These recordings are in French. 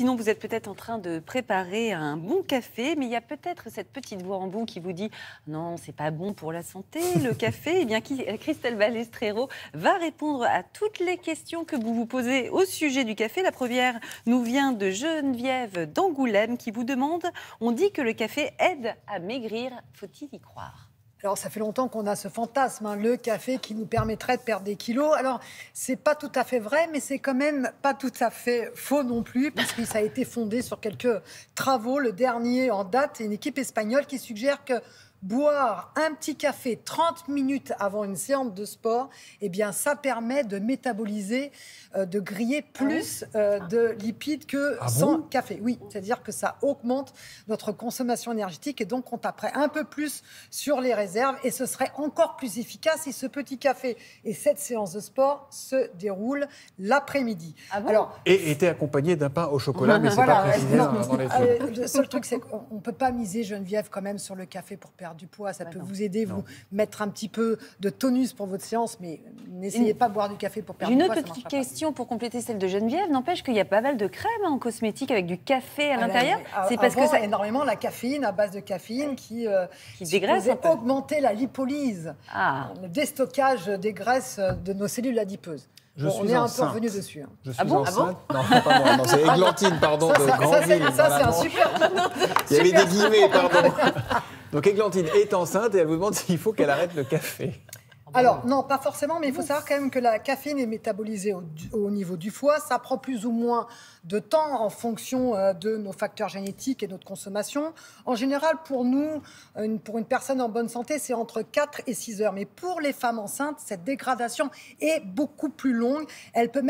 sinon vous êtes peut-être en train de préparer un bon café, mais il y a peut-être cette petite voix en bout qui vous dit « Non, c'est pas bon pour la santé, le café ». Eh bien, Christelle Balestrero va répondre à toutes les questions que vous vous posez au sujet du café. La première nous vient de Geneviève d'Angoulême qui vous demande « On dit que le café aide à maigrir, faut-il y croire ?» Alors, ça fait longtemps qu'on a ce fantasme, hein, le café qui nous permettrait de perdre des kilos. Alors, c'est pas tout à fait vrai, mais c'est quand même pas tout à fait faux non plus, parce que ça a été fondé sur quelques travaux. Le dernier en date, c'est une équipe espagnole qui suggère que boire un petit café 30 minutes avant une séance de sport, eh bien, ça permet de métaboliser, de griller plus de lipides que sans café. Oui, c'est-à-dire que ça augmente notre consommation énergétique et donc on taperait un peu plus sur les réserves et ce serait encore plus efficace si ce petit café et cette séance de sport se déroulent l'après-midi. Alors, et était accompagné d'un pain au chocolat, mais c'est pas précisé dans les le seul truc, c'est qu'on ne peut pas miser, Geneviève, quand même, sur le café pour perdre du poids. Ça peut vous aider, vous mettre un petit peu de tonus pour votre séance, mais n'essayez pas de boire du café pour perdre du poids. Une autre petite question pour compléter celle de Geneviève. N'empêche qu'il y a pas mal de crèmes en cosmétique avec du café à l'intérieur. C'est parce que ça énormément la caféine, à base de caféine, qui dégraisse un peu. Augmenter la lipolyse, le déstockage des graisses de nos cellules adipeuses. On est un peu revenu dessus. Je suis enceinte. Non, pas moi. Non, c'est Églantine, pardon, de Grandville. Ça, c'est un super... Il y avait des guillemets, pardon. Donc Églantine est enceinte et elle vous demande s'il faut qu'elle arrête le café. Alors, non, pas forcément, mais il faut savoir quand même que la caféine est métabolisée au niveau du foie. Ça prend plus ou moins de temps en fonction de nos facteurs génétiques et de notre consommation. En général, pour nous, pour une personne en bonne santé, c'est entre 4 et 6 heures. Mais pour les femmes enceintes, cette dégradation est beaucoup plus longue. Elle peut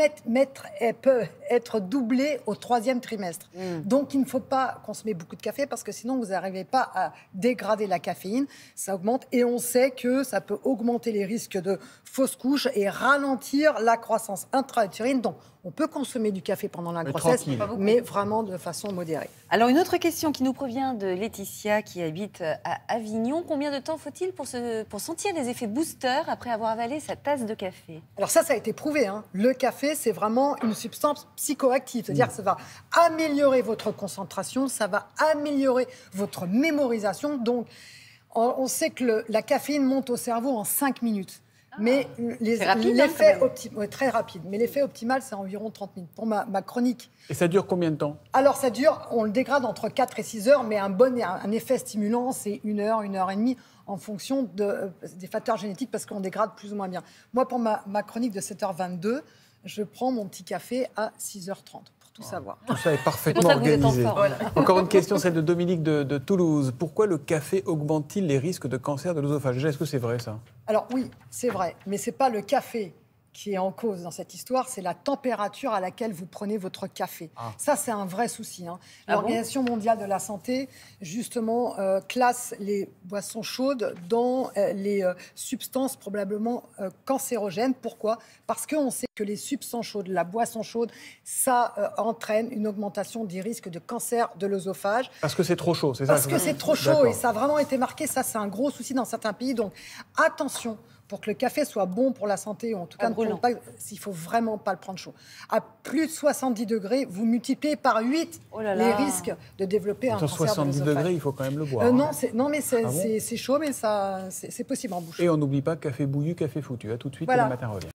être doublée au 3e trimestre. Donc, il ne faut pas consommer beaucoup de café parce que sinon, vous n'arrivez pas à dégrader la caféine. Ça augmente et on sait que ça peut augmenter les risque de fausses couches et ralentir la croissance intra-utérine. Donc, on peut consommer du café pendant la grossesse, mais vraiment de façon modérée. Alors, une autre question qui nous provient de Laetitia, qui habite à Avignon. Combien de temps faut-il pour sentir des effets boosters après avoir avalé sa tasse de café? Alors ça a été prouvé. Le café, c'est vraiment une substance psychoactive. C'est-à-dire que ça va améliorer votre concentration, ça va améliorer votre mémorisation. Donc, on sait que la caféine monte au cerveau en 5 minutes. Mais l'effet optimal, très rapide. Mais l'effet optimal, c'est environ 30 minutes. Pour ma chronique. Et ça dure combien de temps? Alors, ça dure, on le dégrade entre 4 et 6 heures, mais un effet stimulant, c'est 1 heure, 1 heure et demie, en fonction des facteurs génétiques, parce qu'on dégrade plus ou moins bien. Moi, pour ma chronique de 7h22, je prends mon petit café à 6h30. Tout savoir. Tout ça est parfaitement organisé. Encore une question, celle de Dominique de Toulouse. Pourquoi le café augmente-t-il les risques de cancer de l'œsophage? Déjà, est-ce que c'est vrai, ça? Alors oui, c'est vrai, mais ce n'est pas le café qui est en cause dans cette histoire, c'est la température à laquelle vous prenez votre café. Ça, c'est un vrai souci. L'Organisation mondiale de la santé, justement, classe les boissons chaudes dans les substances probablement cancérogènes. Pourquoi? Parce qu'on sait que les substances chaudes, la boisson chaude, ça entraîne une augmentation des risques de cancer de l'œsophage. Parce que c'est trop chaud, c'est ça? Parce que c'est trop chaud et ça a vraiment été marqué. Ça, c'est un gros souci dans certains pays. Donc, attention. Pour que le café soit bon pour la santé, ou en tout cas, il ne faut vraiment pas le prendre chaud. À plus de 70 degrés, vous multipliez par 8 les risques de développer un cancer de l'œsophage. 70 degrés, il faut quand même le boire. Non, mais c'est chaud, mais c'est possible en bouche. Et on n'oublie pas café bouillu, café foutu. À tout de suite, et le matin revient.